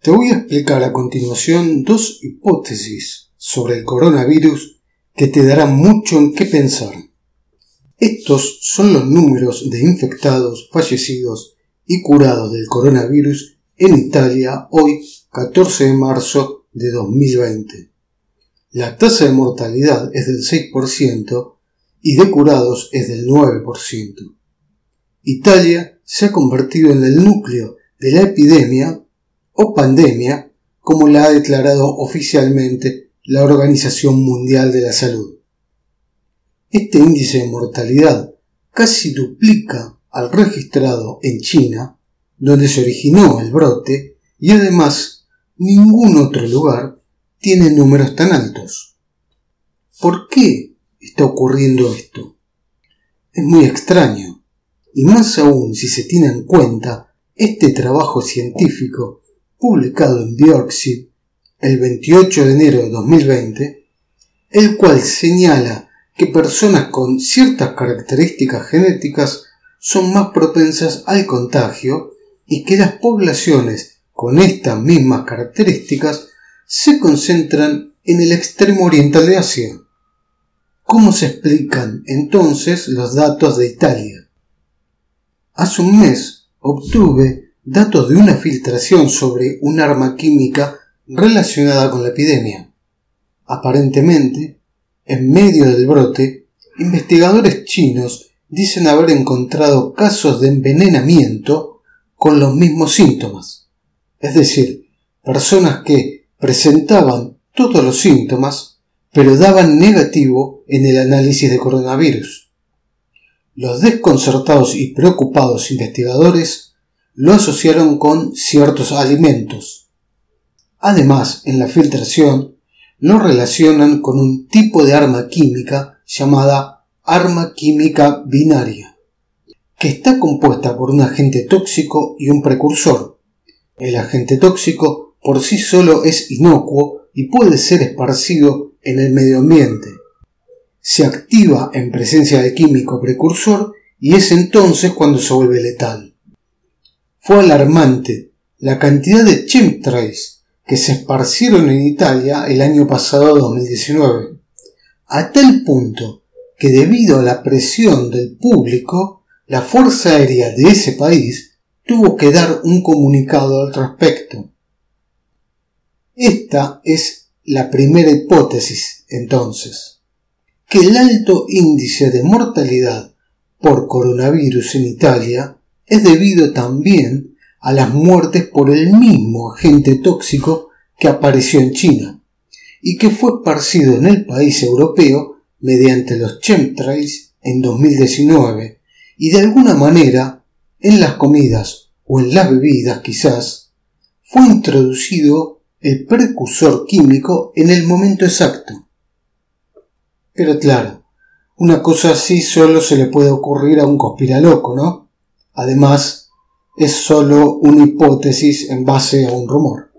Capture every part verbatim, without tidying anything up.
Te voy a explicar a continuación dos hipótesis sobre el coronavirus que te darán mucho en qué pensar. Estos son los números de infectados, fallecidos y curados del coronavirus en Italia hoy, catorce de marzo de dos mil veinte. La tasa de mortalidad es del seis por ciento y de curados es del nueve por ciento. Italia se ha convertido en el núcleo de la epidemia o pandemia, como la ha declarado oficialmente la Organización Mundial de la Salud. Este índice de mortalidad casi duplica al registrado en China, donde se originó el brote, y además ningún otro lugar tiene números tan altos. ¿Por qué está ocurriendo esto? Es muy extraño, y más aún si se tiene en cuenta este trabajo científico publicado en Bioxy el veintiocho de enero de dos mil veinte, el cual señala que personas con ciertas características genéticas son más propensas al contagio y que las poblaciones con estas mismas características se concentran en el extremo oriental de Asia. ¿Cómo se explican entonces los datos de Italia? Hace un mes obtuve datos de una filtración sobre un arma química relacionada con la epidemia. Aparentemente, en medio del brote, investigadores chinos dicen haber encontrado casos de envenenamiento con los mismos síntomas, es decir, personas que presentaban todos los síntomas, pero daban negativo en el análisis de coronavirus. Los desconcertados y preocupados investigadores lo asociaron con ciertos alimentos. Además, en la filtración, lo relacionan con un tipo de arma química llamada arma química binaria, que está compuesta por un agente tóxico y un precursor. El agente tóxico por sí solo es inocuo y puede ser esparcido en el medio ambiente. Se activa en presencia del químico precursor y es entonces cuando se vuelve letal. Fue alarmante la cantidad de chemtrails que se esparcieron en Italia el año pasado dos mil diecinueve, a tal punto que debido a la presión del público, la Fuerza Aérea de ese país tuvo que dar un comunicado al respecto. Esta es la primera hipótesis, entonces, que el alto índice de mortalidad por coronavirus en Italia es debido también a las muertes por el mismo agente tóxico que apareció en China y que fue esparcido en el país europeo mediante los chemtrails en dos mil diecinueve y de alguna manera en las comidas o en las bebidas quizás fue introducido el precursor químico en el momento exacto. Pero claro, una cosa así solo se le puede ocurrir a un conspiraloco, ¿no? Además, es solo una hipótesis en base a un rumor.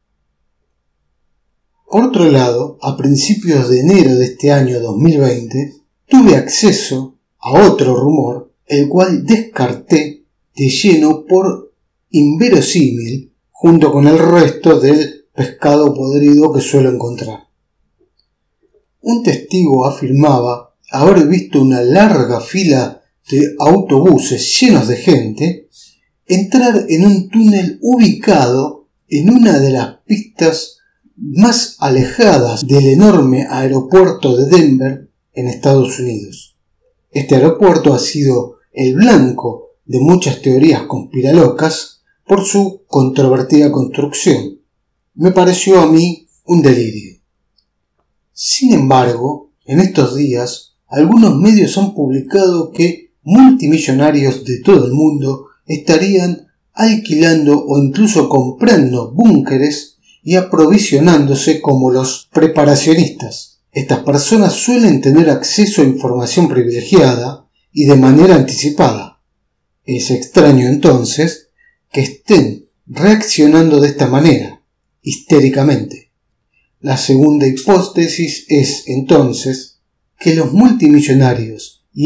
Por otro lado, a principios de enero de este año dos mil veinte, tuve acceso a otro rumor, el cual descarté de lleno por inverosímil junto con el resto del pescado podrido que suelo encontrar. Un testigo afirmaba haber visto una larga fila de autobuses llenos de gente entrar en un túnel ubicado en una de las pistas más alejadas del enorme aeropuerto de Denver en Estados Unidos. Este aeropuerto ha sido el blanco de muchas teorías conspiralocas por su controvertida construcción. Me pareció a mí un delirio. Sin embargo, en estos días, algunos medios han publicado que multimillonarios de todo el mundo estarían alquilando o incluso comprando búnkeres y aprovisionándose como los preparacionistas. Estas personas suelen tener acceso a información privilegiada y de manera anticipada. Es extraño entonces que estén reaccionando de esta manera, histéricamente. La segunda hipótesis es entonces que los multimillonarios y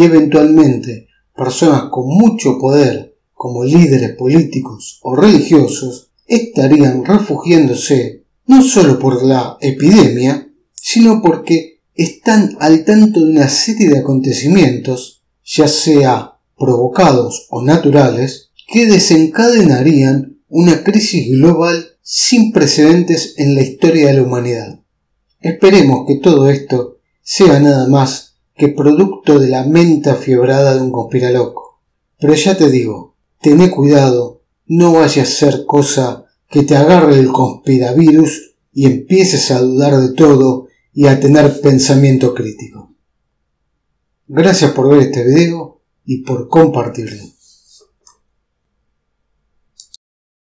eventualmente personas con mucho poder como líderes políticos o religiosos estarían refugiándose no solo por la epidemia, sino porque están al tanto de una serie de acontecimientos, ya sea provocados o naturales, que desencadenarían una crisis global sin precedentes en la historia de la humanidad. Esperemos que todo esto sea nada más que producto de la mente afiebrada de un conspiraloco. Pero ya te digo, tené cuidado, no vaya a ser cosa que te agarre el conspiravirus y empieces a dudar de todo y a tener pensamiento crítico. Gracias por ver este video y por compartirlo.